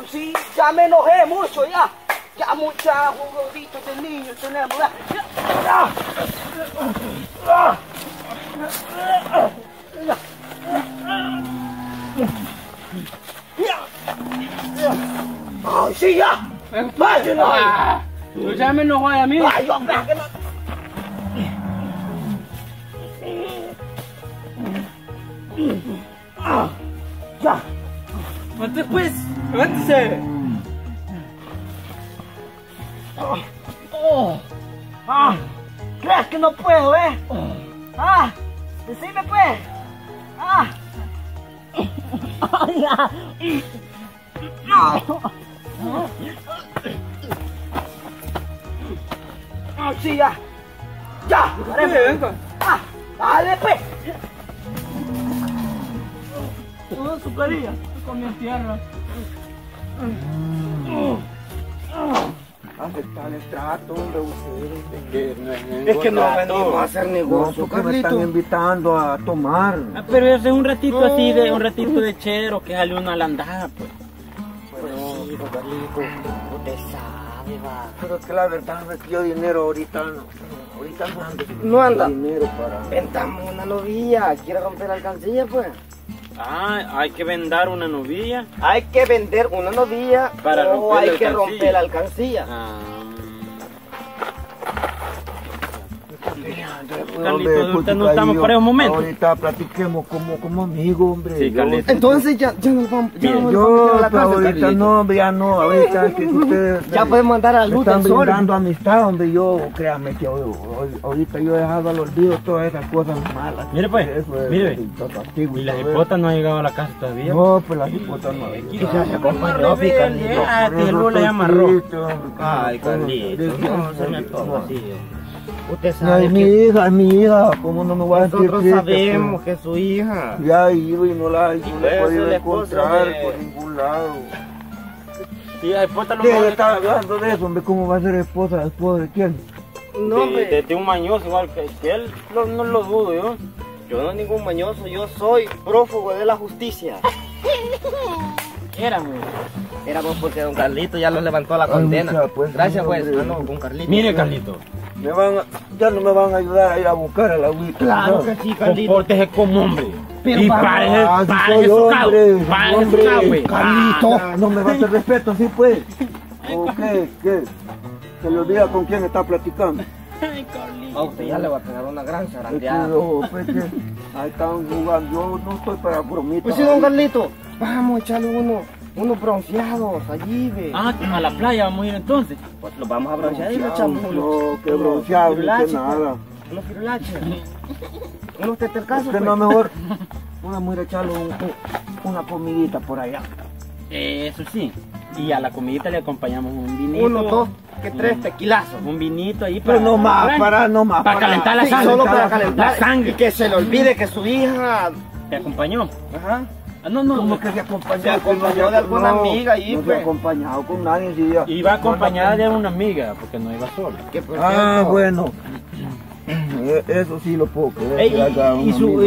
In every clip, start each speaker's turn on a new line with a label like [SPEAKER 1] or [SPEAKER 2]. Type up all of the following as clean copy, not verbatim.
[SPEAKER 1] sí, ya me enojé mucho ya. Ya muchas juguetitos de niños tenemos. ¡Ay, sí, ya! ¡Váyanlo!
[SPEAKER 2] Tú ya me enojó a mí.
[SPEAKER 1] ¡Ay, hombre, que no! ¡Ya!
[SPEAKER 2] ¡Levante pues! ¡Levántese!
[SPEAKER 1] ¿Crees que no puedo, decime pues. Ya. Sí, ya. Ya.
[SPEAKER 2] Venga.
[SPEAKER 1] Dale pues.
[SPEAKER 2] Toda su carilla. Con mi tierra.
[SPEAKER 3] Aceptar el trato, hombre, ustedes.
[SPEAKER 1] Es que no venimos a hacer negocio,
[SPEAKER 3] porque me están invitando a tomar.
[SPEAKER 2] Pero es un ratito así, un ratito de chero, que sale una landada, pues.
[SPEAKER 1] Sí, Carlito, usted sabe, va.
[SPEAKER 3] Pero es que la verdad es que yo dinero ahorita no ando.
[SPEAKER 1] No anda.
[SPEAKER 3] Dinero para...
[SPEAKER 1] Ventamos una novilla, quiere romper la alcancía, pues.
[SPEAKER 2] Ah, hay que vender una novilla.
[SPEAKER 1] Hay que vender una novilla
[SPEAKER 2] Para
[SPEAKER 1] o
[SPEAKER 2] romper
[SPEAKER 1] hay
[SPEAKER 2] la
[SPEAKER 1] que
[SPEAKER 2] alcancía.
[SPEAKER 1] romper la alcancía.
[SPEAKER 2] Carlito, ahorita
[SPEAKER 3] puto,
[SPEAKER 2] no estamos
[SPEAKER 3] yo-
[SPEAKER 2] para un momento.
[SPEAKER 3] Ahorita platiquemos como amigos, hombre.
[SPEAKER 2] Sí, Carlito.
[SPEAKER 1] Entonces ya nos vamos, ya nos vamos a
[SPEAKER 3] Yo,
[SPEAKER 1] meter a la
[SPEAKER 3] pero
[SPEAKER 1] cárcel,
[SPEAKER 3] ahorita
[SPEAKER 1] Carlito.
[SPEAKER 3] no, hombre, ya no, ahorita que ustedes
[SPEAKER 1] Ya podemos andar a la
[SPEAKER 3] me
[SPEAKER 1] luz del
[SPEAKER 3] están
[SPEAKER 1] sol.
[SPEAKER 3] brindando amistad, hombre, yo, créame que ahorita yo he dejado al olvido todas esas cosas malas.
[SPEAKER 2] Mire, pues,
[SPEAKER 3] Eso es,
[SPEAKER 2] mire.
[SPEAKER 3] castigo
[SPEAKER 2] ¿Y la
[SPEAKER 3] todo
[SPEAKER 2] hipota no ha llegado a la casa todavía?
[SPEAKER 3] eso. No, pues la hipota no.
[SPEAKER 2] Quizás se acompañó, Carlito. Ah, que luego le llama rojo. Ay, Carlito, no se me toma así.
[SPEAKER 1] Usted
[SPEAKER 3] No, es mi hija, ¿cómo no me voy a sentir
[SPEAKER 1] nosotros
[SPEAKER 3] triste,
[SPEAKER 1] sabemos que es su hija.
[SPEAKER 3] pues? Ya he ido y no la he
[SPEAKER 1] Pues,
[SPEAKER 3] podido
[SPEAKER 1] la esposa
[SPEAKER 3] encontrar
[SPEAKER 1] de-
[SPEAKER 3] por ningún lado.
[SPEAKER 2] Y la hipota lo
[SPEAKER 3] ¿Qué está hablando de eso, hombre? ¿Cómo va a ser esposa de quién?
[SPEAKER 1] No, hombre,
[SPEAKER 2] de un mañoso igual que él, no lo dudo yo.
[SPEAKER 1] yo no soy ningún mañoso, yo soy prófugo de la justicia.
[SPEAKER 2] Éramos.
[SPEAKER 1] Éramos porque don Carlito ya lo levantó a la condena.
[SPEAKER 3] mucha, pues,
[SPEAKER 1] Gracias,
[SPEAKER 3] no,
[SPEAKER 1] pues.
[SPEAKER 3] hombre.
[SPEAKER 1] Ah, no, con Carlito.
[SPEAKER 2] Mire, Carlito,
[SPEAKER 3] Ya no me van a ayudar a ir a buscar a la Wicca.
[SPEAKER 1] Claro que sí, Carlito.
[SPEAKER 2] compórtese como hombre.
[SPEAKER 1] Pero
[SPEAKER 2] Y
[SPEAKER 1] vamos,
[SPEAKER 2] párese su cabo. Párese su cabo, güey.
[SPEAKER 3] Carlito. No me va a hacer respeto, sí, pues. ¿O qué? Se le olvida con quién está platicando.
[SPEAKER 2] Ay, Carlito.
[SPEAKER 1] A usted ya le va a pegar una gran
[SPEAKER 3] Es que,
[SPEAKER 1] zarandeada.
[SPEAKER 3] pues, que ahí están jugando. Yo no estoy para bromitas.
[SPEAKER 1] Pues sí, don Carlito, vamos a echarle unos bronceados allí, ve.
[SPEAKER 2] Ah, a la playa vamos a ir entonces.
[SPEAKER 1] Pues los vamos a broncear y le echamos
[SPEAKER 3] No, qué bronceado, ni que
[SPEAKER 1] firulaches,
[SPEAKER 3] nada.
[SPEAKER 1] unos firulaches. Unos tetelcazos,
[SPEAKER 3] Que
[SPEAKER 1] pues.
[SPEAKER 3] no mejor. Vamos a ir a echarle una comidita por allá.
[SPEAKER 2] Eso sí. Y a la comidita le acompañamos un vinito.
[SPEAKER 1] Uno, dos, que tres tequilazos.
[SPEAKER 2] Un vinito ahí
[SPEAKER 3] Pero no más, no más.
[SPEAKER 2] Para calentar la
[SPEAKER 1] Sí,
[SPEAKER 2] sangre.
[SPEAKER 1] solo para calentar
[SPEAKER 2] la sangre.
[SPEAKER 1] y que se le olvide que su hija,
[SPEAKER 2] ¿Te acompañó?
[SPEAKER 1] ajá,
[SPEAKER 2] Ah, no.
[SPEAKER 3] ¿Cómo que se acompañó?
[SPEAKER 1] se acompañó de alguna amiga ahí,
[SPEAKER 3] No se
[SPEAKER 1] pues.
[SPEAKER 3] ha acompañado con nadie. Sí, ya.
[SPEAKER 2] Iba acompañada de una amiga, porque no iba sola.
[SPEAKER 1] Que por
[SPEAKER 3] Ah,
[SPEAKER 1] cierto,
[SPEAKER 3] bueno. Eso sí lo puedo creer.
[SPEAKER 1] Ey,
[SPEAKER 3] que haya un amigo.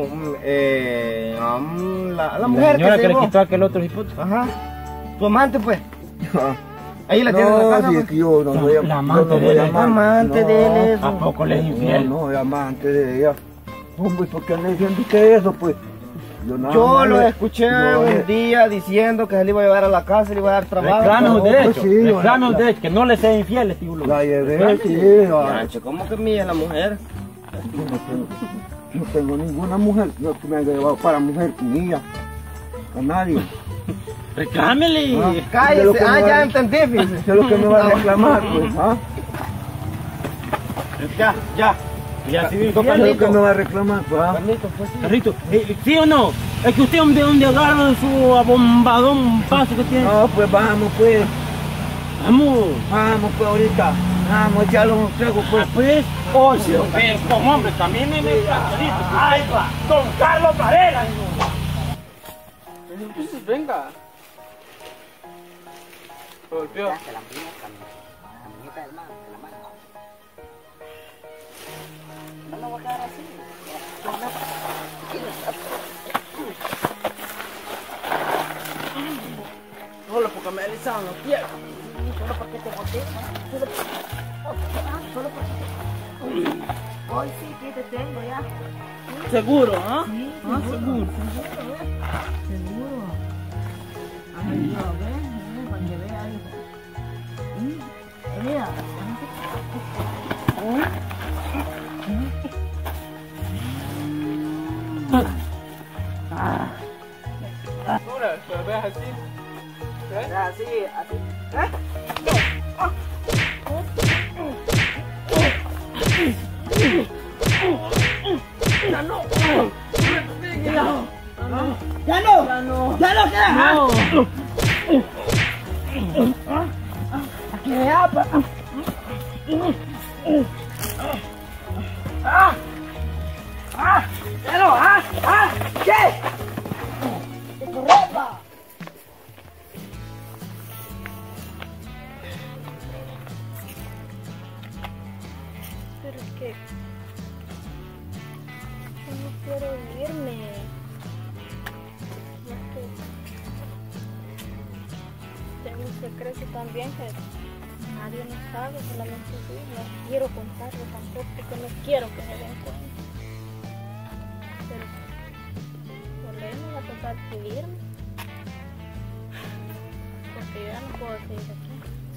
[SPEAKER 1] la mujer
[SPEAKER 2] señora
[SPEAKER 1] que
[SPEAKER 2] que
[SPEAKER 1] se
[SPEAKER 2] le
[SPEAKER 1] llevó.
[SPEAKER 2] quitó aquel otro hipote.
[SPEAKER 1] Ajá, tu amante, pues. Ahí la tiene en la
[SPEAKER 3] No,
[SPEAKER 1] casa,
[SPEAKER 3] si
[SPEAKER 1] pues.
[SPEAKER 3] es que yo no voy a
[SPEAKER 2] La amante
[SPEAKER 3] yo no
[SPEAKER 2] de
[SPEAKER 3] voy a
[SPEAKER 2] él.
[SPEAKER 3] amar.
[SPEAKER 1] Amante de él es.
[SPEAKER 2] ¿A poco le es infiel?
[SPEAKER 3] No, amante de ella. Hombre, ¿por qué anda diciendo usted eso, pues? Nada
[SPEAKER 1] Yo
[SPEAKER 3] más
[SPEAKER 1] lo
[SPEAKER 3] le-
[SPEAKER 1] escuché
[SPEAKER 3] no,
[SPEAKER 1] un día diciendo que se le iba a llevar a la casa, le iba a dar trabajo.
[SPEAKER 2] Reclame
[SPEAKER 1] pero-
[SPEAKER 2] un derecho,
[SPEAKER 3] sí,
[SPEAKER 2] reclame un
[SPEAKER 3] la-
[SPEAKER 2] derecho, que no le sea infiel, este tío.
[SPEAKER 3] La llevé, sí.
[SPEAKER 1] Yancho, ¿cómo que mía la mujer?
[SPEAKER 3] No tengo ninguna mujer que me haya llevado para mujer mía. A nadie.
[SPEAKER 2] Reclámele.
[SPEAKER 3] Ah. De lo
[SPEAKER 1] Cállese,
[SPEAKER 3] que me va-
[SPEAKER 1] ya entendí, fíjese.
[SPEAKER 3] Eso es lo que me va a reclamar, pues, ¿ah?
[SPEAKER 1] Ya.
[SPEAKER 2] Y así
[SPEAKER 3] Eso es lo que
[SPEAKER 1] Carlito.
[SPEAKER 3] me va a reclamar, pues, ¿ah?
[SPEAKER 1] Carlito, pues sí.
[SPEAKER 2] Carrito, ¿sí o no? Es que usted donde agarra su abombadón paso que tiene.
[SPEAKER 3] No, pues vamos, pues.
[SPEAKER 2] Vamos.
[SPEAKER 3] Vamos, pues, ahorita. Vamos, echarle un trago, pues.
[SPEAKER 2] Pues, oye, pero como hombre, también me Carlito. Ay, va, don Carlos Varela. Entonces, venga. Golpeó.
[SPEAKER 1] La muñeca del man, de la mano. No lo voy a quedar así.
[SPEAKER 2] Hola, poca nunca me he alisado los pies.
[SPEAKER 4] Solo porque te boté, solo porque... Hoy sí que te tengo ya.
[SPEAKER 2] ¿Seguro, ah?
[SPEAKER 4] Sí,
[SPEAKER 2] Ah, seguro.
[SPEAKER 4] Seguro. Ay, yo, ¿ves? Para que vea ahí. Mira.
[SPEAKER 2] Ahora, pero veas así.
[SPEAKER 1] Así, así.
[SPEAKER 2] ¡Ya no!
[SPEAKER 1] ¡Ya no! ¡Ya no! ¿Qué? ¿Qué?
[SPEAKER 4] Pero es que yo no quiero irme. Y es que tengo un secreto también que nadie me sabe, solamente tú. No quiero contarlo tampoco porque no quiero que me den cuenta. Pero por ley me va a tocar pedirme. Porque yo ya no puedo seguir aquí.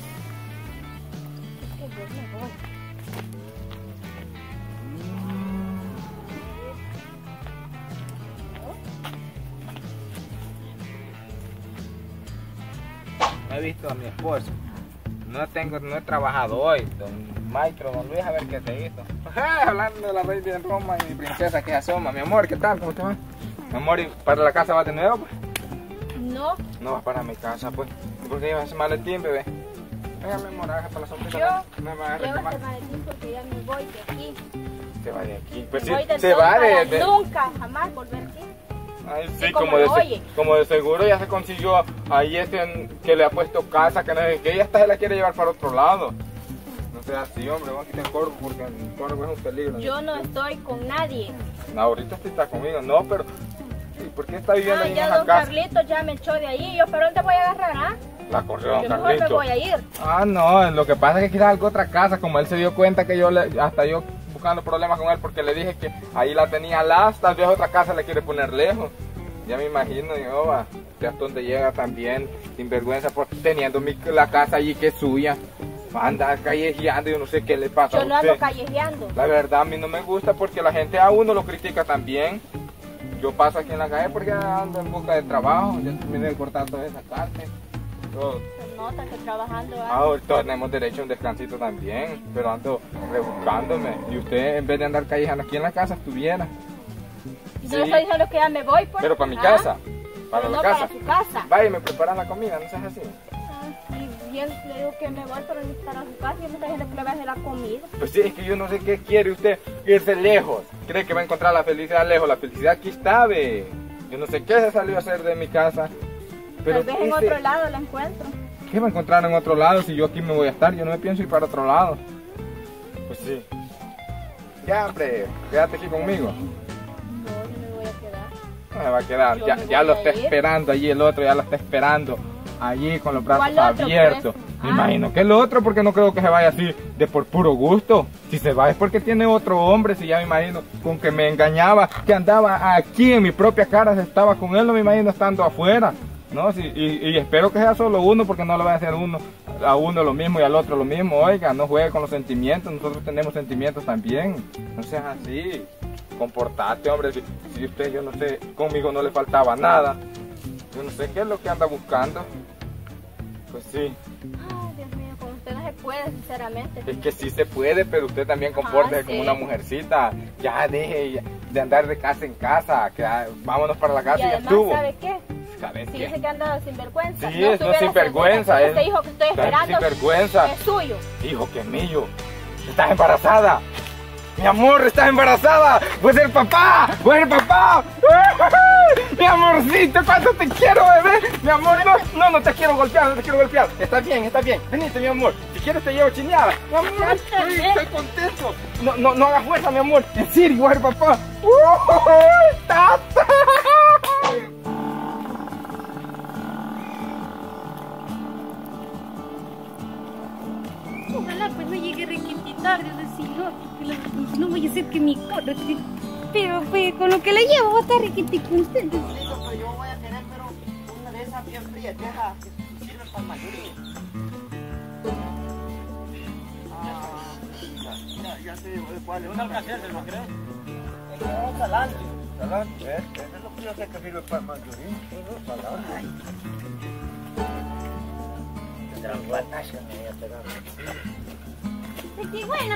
[SPEAKER 4] Es que yo me voy.
[SPEAKER 5] He visto a mi esposo. No he trabajado hoy. Don Maestro, don Luis, a ver qué te hizo. Hablando de la reina de Roma y mi princesa que asoma. Mi amor, ¿qué tal? ¿Cómo te va? Mi amor, ¿y para la casa vas de nuevo? Pues?
[SPEAKER 4] No.
[SPEAKER 5] No vas para mi casa, pues. ¿Por qué llevas ese maletín, bebé? Venga, mi amor, agarra para la sombrita.
[SPEAKER 4] Yo
[SPEAKER 5] No me vas a
[SPEAKER 4] llevo
[SPEAKER 5] reclamar.
[SPEAKER 4] este maletín porque ya me voy de aquí.
[SPEAKER 5] Se va de aquí. Pues
[SPEAKER 4] Me
[SPEAKER 5] sí,
[SPEAKER 4] voy de
[SPEAKER 5] se
[SPEAKER 4] todo
[SPEAKER 5] va
[SPEAKER 4] para
[SPEAKER 5] de...
[SPEAKER 4] nunca, jamás volver aquí.
[SPEAKER 5] Ay, sí,
[SPEAKER 4] Sí, como
[SPEAKER 5] como,
[SPEAKER 4] lo oye.
[SPEAKER 5] como de seguro ya se consiguió ahí que le ha puesto casa, que no sé qué, y esta se la quiere llevar para otro lado. No sea así, hombre, vamos a quitar el corvo porque el corvo es un peligro.
[SPEAKER 4] Yo no estoy con nadie.
[SPEAKER 5] No, ahorita sí está conmigo, no, pero ¿y por qué está viviendo ahí en
[SPEAKER 4] Ya
[SPEAKER 5] esa
[SPEAKER 4] don
[SPEAKER 5] casa?
[SPEAKER 4] Carlitos ya me echó de ahí. ¿Yo para dónde voy a agarrar, ah?
[SPEAKER 5] La corrió don
[SPEAKER 4] Yo mejor
[SPEAKER 5] Carlito.
[SPEAKER 4] me voy a ir.
[SPEAKER 5] Ah, no, lo que pasa es que quizás algo otra casa, como él se dio cuenta que hasta yo buscando problemas con él porque le dije que ahí la tenía tal vez otra casa le quiere poner lejos. Ya me imagino, yo, va, hasta donde llega también, sin vergüenza, teniendo la casa allí que es suya. Anda callejeando, yo no sé qué le pasa
[SPEAKER 4] Yo
[SPEAKER 5] a
[SPEAKER 4] no
[SPEAKER 5] usted.
[SPEAKER 4] ando callejeando.
[SPEAKER 5] La verdad, a mí no me gusta porque la gente a uno lo critica también. Yo paso aquí en la calle porque ando en busca de trabajo, ya terminé de cortar toda esa carne.
[SPEAKER 4] Se nota que trabajando
[SPEAKER 5] Ahorita tenemos derecho a un descansito también, pero ando rebuscándome. Y usted, en vez de andar callejando aquí en la casa, estuviera.
[SPEAKER 4] Y no le estoy diciendo que ya me voy, pues.
[SPEAKER 5] Pero para mi
[SPEAKER 4] ¿ah?
[SPEAKER 5] casa, para
[SPEAKER 4] Pero
[SPEAKER 5] la
[SPEAKER 4] no
[SPEAKER 5] casa.
[SPEAKER 4] para su casa.
[SPEAKER 5] Vaya, me preparan la comida, no seas así.
[SPEAKER 4] Y bien le digo que me voy, pero ni para su casa. Y me está diciendo que le voy a hacer la comida.
[SPEAKER 5] Pues sí, es que yo no sé qué quiere usted irse lejos. Cree que va a encontrar la felicidad lejos. La felicidad aquí está, ve. Yo no sé qué se salió a hacer de mi casa. Pero
[SPEAKER 4] Tal vez en otro lado la encuentro.
[SPEAKER 5] ¿qué va a encontrar en otro lado si yo aquí me voy a estar? Yo no me pienso ir para otro lado. Pues sí. Ya, hombre, quédate aquí conmigo.
[SPEAKER 4] No, yo me voy a quedar.
[SPEAKER 5] No me va a quedar.
[SPEAKER 4] Yo
[SPEAKER 5] Ya,
[SPEAKER 4] me
[SPEAKER 5] ya
[SPEAKER 4] voy
[SPEAKER 5] lo
[SPEAKER 4] a
[SPEAKER 5] está
[SPEAKER 4] ir.
[SPEAKER 5] esperando allí, el otro ya lo está esperando. Allí con los brazos
[SPEAKER 4] ¿Cuál otro,
[SPEAKER 5] abiertos.
[SPEAKER 4] pues?
[SPEAKER 5] Me
[SPEAKER 4] Ah.
[SPEAKER 5] imagino que el otro, porque no creo que se vaya así de por puro gusto. Si se va es porque tiene otro hombre, si ya me imagino con que me engañaba, que andaba aquí en mi propia cara, se estaba con él, no me imagino estando afuera. No, sí, y espero que sea solo uno porque no le va a hacer a uno lo mismo y al otro lo mismo. Oiga, no juegue con los sentimientos, nosotros tenemos sentimientos también. No seas así, comportate, hombre. Si usted, yo no sé, conmigo no le faltaba nada. Yo no sé qué es lo que anda buscando. Pues sí,
[SPEAKER 4] Ay, Dios mío, con usted no se puede, sinceramente.
[SPEAKER 5] es que sí se puede, pero usted también comporte
[SPEAKER 4] sí.
[SPEAKER 5] como una mujercita. Ya deje de andar de casa en casa, que vámonos para la casa
[SPEAKER 4] Y
[SPEAKER 5] y ya
[SPEAKER 4] además,
[SPEAKER 5] estuvo.
[SPEAKER 4] ¿sabe qué?
[SPEAKER 5] ¿Sabes
[SPEAKER 4] Si
[SPEAKER 5] qué?
[SPEAKER 4] dice que anda sin vergüenza.
[SPEAKER 5] Sí, no
[SPEAKER 4] estuviera
[SPEAKER 5] sinvergüenza,
[SPEAKER 4] segura que
[SPEAKER 5] es-
[SPEAKER 4] Este hijo que estoy
[SPEAKER 5] está
[SPEAKER 4] esperando
[SPEAKER 5] sinvergüenza.
[SPEAKER 4] es suyo.
[SPEAKER 5] Hijo, que es mío. Estás embarazada. Mi amor, estás embarazada. Voy a ser papá. Voy a ser papá. Mi amorcito, cuánto te quiero, bebé. Mi amor, no te quiero golpear, no te quiero golpear. Estás bien, está bien. Venite, mi amor. Si quieres te llevo chineada. Mi amor, estoy contento. No hagas fuerza, mi amor. En serio, voy a ser papá. ¡Tata!
[SPEAKER 4] Otro chiquito. Pero pues con lo que le llevo va a estar riquitico usted.
[SPEAKER 1] Pero yo voy a querer, pero una de esas bien frías, de esas que sirven para mayoría.
[SPEAKER 3] Ya sé cuál es.
[SPEAKER 2] ¿Un alcacel, no creo?
[SPEAKER 1] Un salán.
[SPEAKER 3] Salán, ese es lo que yo sé que sirve para mayoría. Salán.
[SPEAKER 2] Tendrán guatacha, me voy a pegar.
[SPEAKER 4] Buena,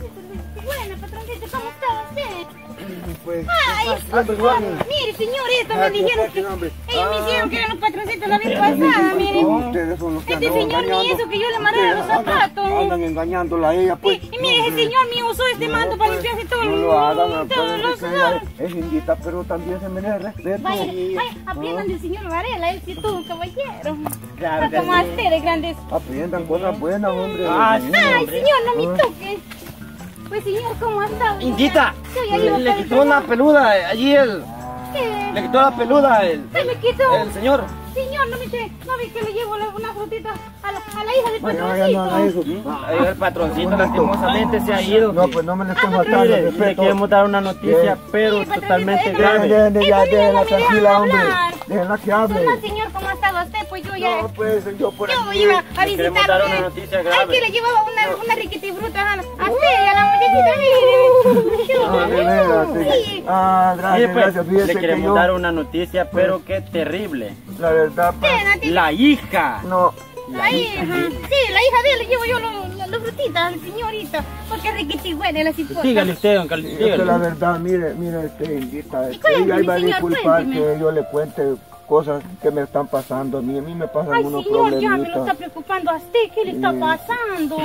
[SPEAKER 4] patroncito, ¿cómo está usted?
[SPEAKER 3] Pues,
[SPEAKER 4] Ay, mire, señor, esto me dijeron que... Ellos me dijeron que eran los patroncitos la vez pasada, mire.
[SPEAKER 3] ustedes son los que
[SPEAKER 4] Este
[SPEAKER 3] andan
[SPEAKER 4] señor me
[SPEAKER 3] engañando.
[SPEAKER 4] hizo que yo le amarrara los zapatos.
[SPEAKER 3] Andan engañándola a ella, pues.
[SPEAKER 4] Y mire, ese señor me usó este mando para limpiarse todo
[SPEAKER 3] No lo hagan,
[SPEAKER 4] todos los sudores.
[SPEAKER 3] es indita, pero también se merece respeto.
[SPEAKER 4] Vaya, aprendan del señor Varela, él sí tuvo caballero.
[SPEAKER 2] Claro que
[SPEAKER 4] Como
[SPEAKER 2] sí.
[SPEAKER 4] a ustedes, grandes.
[SPEAKER 3] Aprendan cosas buenas, hombre.
[SPEAKER 2] Ah, sí.
[SPEAKER 4] Ay, señor, no me toque. Pues, señor, ¿cómo ha estado?
[SPEAKER 2] Indita,
[SPEAKER 4] Yo ya iba a
[SPEAKER 2] le
[SPEAKER 4] estar
[SPEAKER 2] quitó una peluda allí él.
[SPEAKER 4] ¿Qué?
[SPEAKER 2] Le quitó la peluda él.
[SPEAKER 4] Se me quitó.
[SPEAKER 2] El señor.
[SPEAKER 4] Señor, no ve que le llevo una frutita a la hija del
[SPEAKER 3] Vaya, no haga eso.
[SPEAKER 2] Ahí el patroncito lastimosamente se ha ido.
[SPEAKER 3] No, pues no me le estén faltando
[SPEAKER 2] Mire,
[SPEAKER 3] el
[SPEAKER 2] le
[SPEAKER 3] respeto.
[SPEAKER 2] queremos dar una noticia,
[SPEAKER 3] Bien.
[SPEAKER 2] pero
[SPEAKER 4] Sí,
[SPEAKER 2] totalmente
[SPEAKER 4] patroncito,
[SPEAKER 2] grave.
[SPEAKER 3] Déjenla
[SPEAKER 4] Eso
[SPEAKER 3] tranquila,
[SPEAKER 4] no me
[SPEAKER 3] hombre.
[SPEAKER 4] dejan hablar.
[SPEAKER 3] Déjenla que hable.
[SPEAKER 4] No, señor, ¿cómo ha estado usted? Pues yo ya...
[SPEAKER 3] No, pues yo por
[SPEAKER 4] Yo
[SPEAKER 3] aquí.
[SPEAKER 4] iba a
[SPEAKER 2] Le queremos dar una
[SPEAKER 4] visitarle.
[SPEAKER 2] noticia
[SPEAKER 4] Ay,
[SPEAKER 2] grave.
[SPEAKER 4] que le llevaba una riquitibruta a usted y a la muchachita, mire.
[SPEAKER 3] Ah, de veras, sí.
[SPEAKER 4] Sí.
[SPEAKER 3] Ah,
[SPEAKER 2] Mire,
[SPEAKER 3] gracias,
[SPEAKER 2] pues,
[SPEAKER 3] gracias. Fíjese
[SPEAKER 2] le
[SPEAKER 3] que
[SPEAKER 2] queremos
[SPEAKER 3] yo,
[SPEAKER 2] dar una noticia, pero qué terrible.
[SPEAKER 3] la verdad, pues,
[SPEAKER 2] La hija.
[SPEAKER 3] no.
[SPEAKER 4] La hija. Sí, la hija de él le llevo yo las frutitas, señorita. Porque es riquitibruta la ciposa.
[SPEAKER 2] Dígale usted, don Carlos,
[SPEAKER 3] Es que la
[SPEAKER 2] dígale.
[SPEAKER 3] verdad, mire, Indita,
[SPEAKER 4] cuénteme,
[SPEAKER 3] ella iba a
[SPEAKER 4] señor,
[SPEAKER 3] disculpar
[SPEAKER 4] cuénteme.
[SPEAKER 3] que yo le cuente cosas que me están pasando a mí me pasan
[SPEAKER 4] Ay,
[SPEAKER 3] unos
[SPEAKER 4] señor, ya me lo está
[SPEAKER 3] problemitas.
[SPEAKER 4] preocupando a usted. ¿Qué le está
[SPEAKER 3] Sí.
[SPEAKER 4] pasando?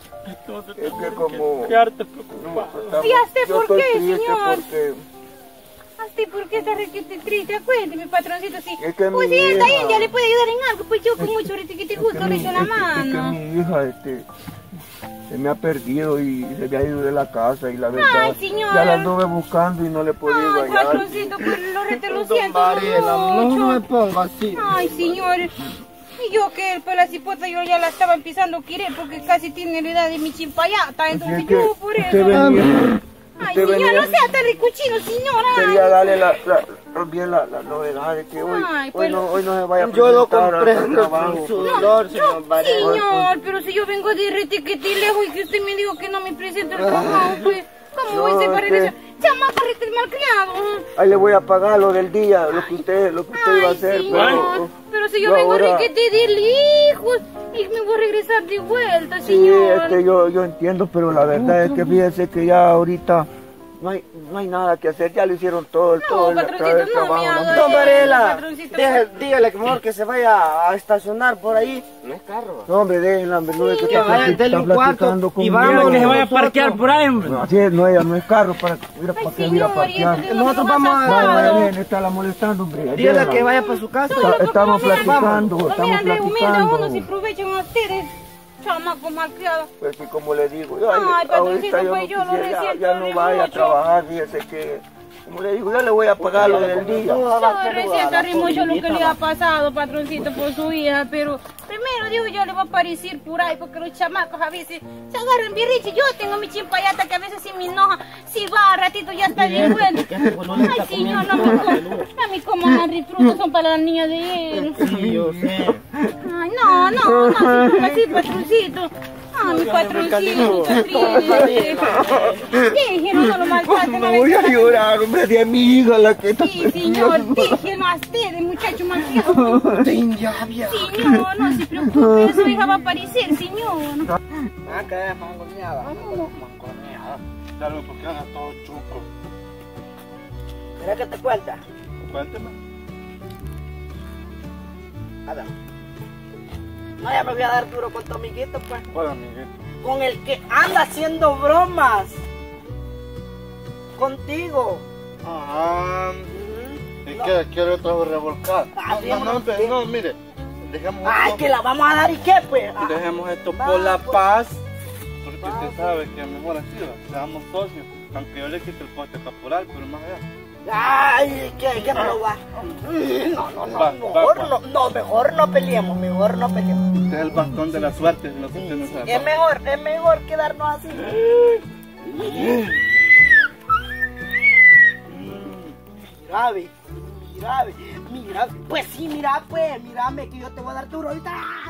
[SPEAKER 3] Es que como...
[SPEAKER 2] Quedarte
[SPEAKER 3] no,
[SPEAKER 2] preocupado.
[SPEAKER 3] estamos-
[SPEAKER 4] ¿Y a usted
[SPEAKER 3] yo
[SPEAKER 4] por
[SPEAKER 3] estoy
[SPEAKER 4] qué,
[SPEAKER 3] triste
[SPEAKER 4] señor?
[SPEAKER 3] Porque
[SPEAKER 4] Así, ¿por qué está requete triste? Cuénteme, patroncito, sí.
[SPEAKER 3] Es que
[SPEAKER 4] Pues
[SPEAKER 3] mi
[SPEAKER 4] si él está
[SPEAKER 3] hija-
[SPEAKER 4] India, le puede ayudar en algo, pues yo con mucho riquete gusto le echo la
[SPEAKER 3] es que
[SPEAKER 4] mano.
[SPEAKER 3] mi hija, se me ha perdido y se me ha ido de la casa y la verdad,
[SPEAKER 4] Ay, señor.
[SPEAKER 3] ya la anduve buscando y no le he podido
[SPEAKER 4] Ay,
[SPEAKER 3] hallar.
[SPEAKER 4] patroncito, pues lo siento
[SPEAKER 2] No me
[SPEAKER 4] mucho.
[SPEAKER 2] ponga así.
[SPEAKER 4] Ay, señor. Y yo que pues la cipota yo ya la estaba empezando a querer porque casi tiene la edad de mi chimpayata, entonces
[SPEAKER 3] Así es que
[SPEAKER 4] yo por
[SPEAKER 3] usted
[SPEAKER 4] eso.
[SPEAKER 3] venía-
[SPEAKER 4] Ay,
[SPEAKER 3] usted
[SPEAKER 4] señor,
[SPEAKER 3] venía-
[SPEAKER 4] no sea tan ricuchino, señor. Ay.
[SPEAKER 3] Quería darle bien la novedad de que hoy,
[SPEAKER 4] Ay,
[SPEAKER 3] hoy,
[SPEAKER 4] pues
[SPEAKER 3] hoy no se vaya a
[SPEAKER 2] Yo lo
[SPEAKER 3] presentar al
[SPEAKER 2] comprendo
[SPEAKER 3] trabajo.
[SPEAKER 2] con su dolor, señor Varela.
[SPEAKER 4] Señor, pero si yo vengo de retiquete lejos y que usted me dijo que no me presente el trabajo, pues, ¿cómo voy a ser para
[SPEAKER 3] es que-
[SPEAKER 4] regresar? Chamaca, malcriado.
[SPEAKER 3] Ahí le voy a pagar lo del día, lo que usted iba a hacer,
[SPEAKER 4] pero si yo
[SPEAKER 3] yo
[SPEAKER 4] vengo
[SPEAKER 3] ahora-
[SPEAKER 4] requete de lejos y me voy a regresar de vuelta,
[SPEAKER 3] sí,
[SPEAKER 4] señor.
[SPEAKER 3] yo entiendo, pero la verdad es que fíjese que ya ahorita no hay nada que hacer, ya lo hicieron todo el
[SPEAKER 4] patroncito, no me
[SPEAKER 3] trabajo.
[SPEAKER 4] haga
[SPEAKER 2] Don Varela,
[SPEAKER 4] patroncito.
[SPEAKER 2] dígale que mejor que se vaya a estacionar por ahí. No es carro.
[SPEAKER 3] No, hombre, déjenla, hombre, no es que
[SPEAKER 2] Que
[SPEAKER 3] está
[SPEAKER 2] vaya, dele un cuarto
[SPEAKER 3] platicando
[SPEAKER 2] y
[SPEAKER 3] conmigo.
[SPEAKER 2] vamos, que se vaya a parquear por ahí, hombre.
[SPEAKER 3] No, así es, no, ella no es carro para que
[SPEAKER 4] Ay,
[SPEAKER 3] ir a
[SPEAKER 4] señor,
[SPEAKER 3] parquear.
[SPEAKER 4] y esto
[SPEAKER 2] Nosotros
[SPEAKER 4] no
[SPEAKER 2] vamos a-
[SPEAKER 4] pasado.
[SPEAKER 3] Vaya, bien, está molestando, hombre.
[SPEAKER 2] Dígale
[SPEAKER 3] déjenla.
[SPEAKER 2] que vaya para su casa.
[SPEAKER 3] Estamos platicando,
[SPEAKER 4] Lo
[SPEAKER 3] estamos
[SPEAKER 4] miran de humilde a uno si
[SPEAKER 3] platicando.
[SPEAKER 4] aprovechan a ustedes. Chamaco malcriado.
[SPEAKER 3] Pues sí, como le digo, yo,
[SPEAKER 4] Ay, patroncito,
[SPEAKER 3] ahorita
[SPEAKER 4] pues yo lo
[SPEAKER 3] quisiera,
[SPEAKER 4] resiento
[SPEAKER 3] ya no
[SPEAKER 4] de
[SPEAKER 3] vaya a
[SPEAKER 4] mucho.
[SPEAKER 3] trabajar, fíjese que, como le digo, yo le voy a pagar lo del día.
[SPEAKER 4] Yo recién mucho lo que le ha pasado, patroncito, por su hija, pero primero digo yo le va a aparecer por ahí, porque los chamacos a veces se agarran birriche. Yo tengo mi chimpayata que a veces sí me enoja, si va a ratito ya está bien bueno. Ay, señor, no me como, a mí como Henry frutos son para las niñas de él.
[SPEAKER 2] Sí, yo sé.
[SPEAKER 4] Ay, no, sí, así, patroncito. Ay, mi patroncito, está triste. Déjenlo, no lo maltraten.
[SPEAKER 3] No voy a llorar, hombre, de mi hija la que está
[SPEAKER 4] Sí, señor, déjenlo a ustedes, muchacho malcriado. Señor, no se preocupe, su hija va a aparecer, señor.
[SPEAKER 2] Ah, que es mangoneada.
[SPEAKER 5] Salud, porque anda todo chuco.
[SPEAKER 1] ¿Quieres que te cuente?
[SPEAKER 5] Cuénteme.
[SPEAKER 1] Ada. No, ya me voy a dar duro con tu amiguito, pues.
[SPEAKER 5] Hola, amiguito.
[SPEAKER 1] Con el que anda haciendo bromas. Contigo.
[SPEAKER 5] Ajá.
[SPEAKER 1] Ujú.
[SPEAKER 5] ¿Y
[SPEAKER 1] No.
[SPEAKER 5] qué? ¿Quiere otra vez revolcar?
[SPEAKER 1] Ah,
[SPEAKER 5] No, mire. Dejemos
[SPEAKER 1] Ay,
[SPEAKER 5] esto,
[SPEAKER 1] que la vamos a dar y qué, pues. Ah,
[SPEAKER 5] dejemos esto
[SPEAKER 1] va,
[SPEAKER 5] por la
[SPEAKER 1] pues.
[SPEAKER 5] paz. Porque usted sabe que mejor así, seamos socios. Aunque yo le quite el poste caporal, pero más allá.
[SPEAKER 1] Ay, que no lo va. No,
[SPEAKER 5] Va,
[SPEAKER 1] mejor no peleemos, mejor no peleemos.
[SPEAKER 5] Este es el bastón de la suerte, lo que usted no sabe.
[SPEAKER 1] Es mejor quedarnos así. Mira, ve. Pues sí, mira, pues, mírame, que yo te voy a dar duro ahorita.